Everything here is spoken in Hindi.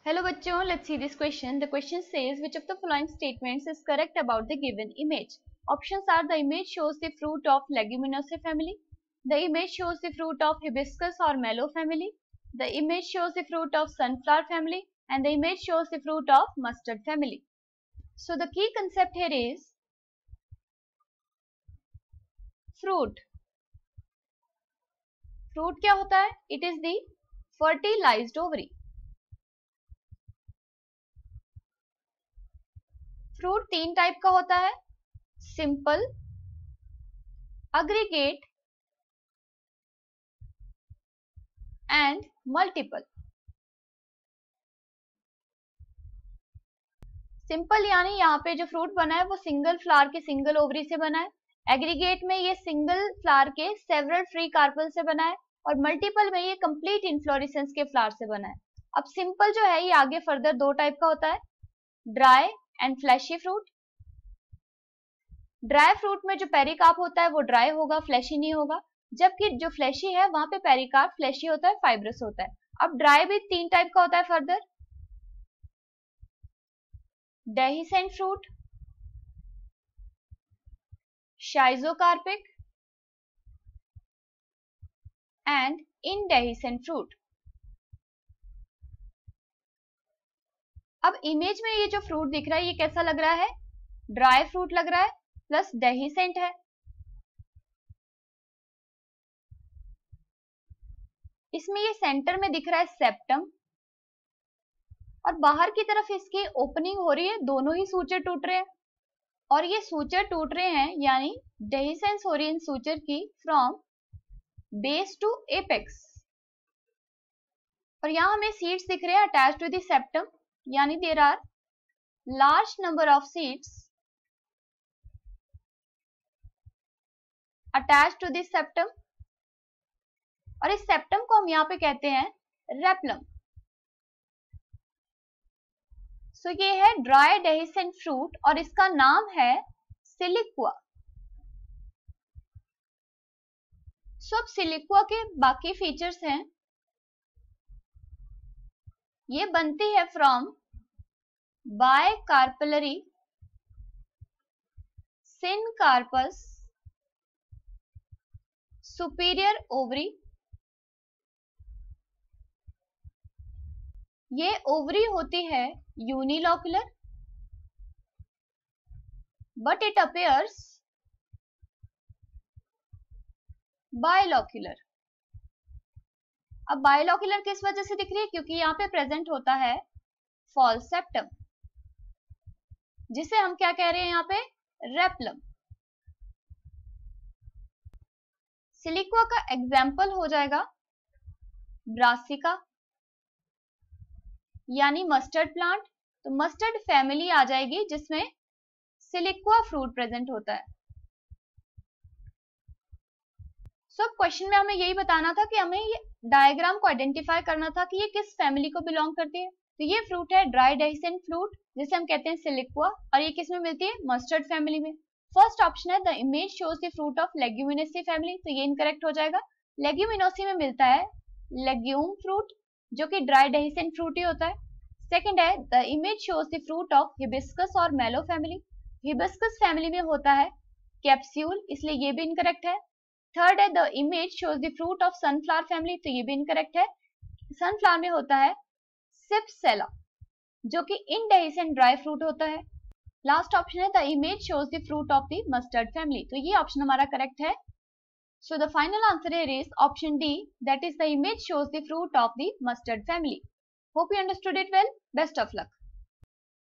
Hello बच्चों, let's see this question. The question says which of the following statements is correct about the given image. Options are: the image shows the fruit of Leguminosae family, the image shows the fruit of Hibiscus or Mallow family, the image shows the fruit of Sunflower family, and the image shows the fruit of Mustard family. So the key concept here is fruit. Fruit क्या होता है? It is the fertilized ovary. Fruit तीन टाइप का होता है: simple, aggregate and multiple. Simple यानी यहाँ पे जो फ्रूट बना है वो सिंगल फ्लावर के सिंगल ओवरी से बना है। एग्रीगेट में ये सिंगल फ्लावर के सेवरल फ्री कार्पल से बना है और मल्टीपल में ये कंप्लीट इन्फ्लोरेसेंस के फ्लावर से बना है। अब सिंपल जो है ये आगे फर्दर दो टाइप का होता है: dry and fleshy fruit. Dry fruit में जो पेरिकार्प होता है वो ड्राई होगा, फ्लैशी नहीं होगा, जबकि जो फ्लैशी है वहां पे पेरिकार्प फ्लैशी होता है, फाइब्रस होता है। अब ड्राई भी तीन टाइप का होता है further: dehiscent fruit, schizocarpic and indehiscent fruit. अब इमेज में ये जो फ्रूट दिख रहा है ये कैसा लग रहा है? ड्राई फ्रूट लग रहा है प्लस डेहिसेंट है। इसमें ये सेंटर में दिख रहा है सेप्टम और बाहर की तरफ इसकी ओपनिंग हो रही है, दोनों ही सूचर टूट रहे हैं और ये सूचर टूट रहे हैं यानी डेहिसेंस हो रही है इन सूचर की फ्रॉम बेस टू एपेक्स। और यहां हमें सीड्स दिख रहे हैं अटैच टू द सेप्टम, यानी there are large number of seeds attach to the septum और इस सेप्टम को हम यहाँ पे कहते हैं रेप्लम। सो ये है ड्राई डेहिसेंट फ्रूट और इसका नाम है सिलिक्वा। सो अब सिलिक्वा के बाकी फीचर्स हैं, ये बनती है from bicarpellary syncarpous superior ovary. ये ओवरी होती है unilocular but it appears bilocular. अब बायलोक्युलर किस वजह से दिख रही है? क्योंकि यहाँ पे प्रेजेंट होता है फॉल्स सेप्टम, जिसे हम क्या कह रहे हैं यहाँ पे? रेप्लम। सिलिक्वा का एग्जाम्पल हो जाएगा ब्रासिका यानी मस्टर्ड प्लांट। तो मस्टर्ड फैमिली आ जाएगी जिसमें सिलिक्वा फ्रूट प्रेजेंट होता है। सो क्वेश्चन में हमें यही बताना था कि हमें ये डायग्राम को आइडेंटिफाई करना था कि ये किस फैमिली को बिलोंग करती है। तो ये फ्रूट है ड्राई डेहिसेंट फ्रूट जिसे हम कहते हैं सिलिक्वा और ये किस में मिलती है? मस्टर्ड फैमिली में। फर्स्ट ऑप्शन है the image shows the fruit of Leguminosae family, तो ये इनकरेक्ट हो जाएगा। लेग्यूमिनोसी में मिलता है लेग्यूम फ्रूट जो कि ड्राई डेहिसेंट फ्रूट ही होता है। सेकंड है the image shows the fruit of hibiscus और मैलो फैमिली, हिबिस्कस फैमिली में होता है कैप्सूल, इसलिए ये भी इनकरेक्ट है। थर्ड है the image shows the fruit of sunflower family, तो ये भी इनकरेक्ट है। सनफ्लावर में होता है सिप्सेला जो कि इनडेहिसेंट ड्राई फ्रूट होता है। लास्ट ऑप्शन है the image shows the fruit of the mustard family, तो ये ऑप्शन हमारा करेक्ट है। So the final answer here is option D, that is the image shows the fruit of the mustard family. Hope you understood it well. Best of luck.